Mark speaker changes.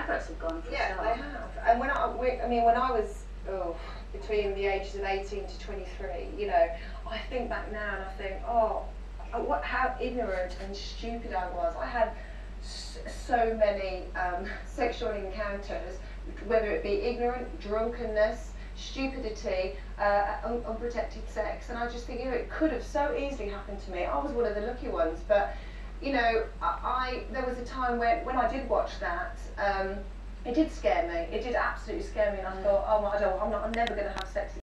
Speaker 1: adverts have gone for a
Speaker 2: Yeah,
Speaker 1: start.
Speaker 2: they have. And when I was between the ages of 18 to 23, you know, I think back now and I think, how ignorant and stupid I was. I had so many sexual encounters, whether it be ignorant, drunkenness, stupidity, unprotected sex, and I just think, you know, it could have so easily happened to me. I was one of the lucky ones, but you know, there was a time when I did watch that. It did scare me. It did absolutely scare me, and I thought, I'm never going to have sex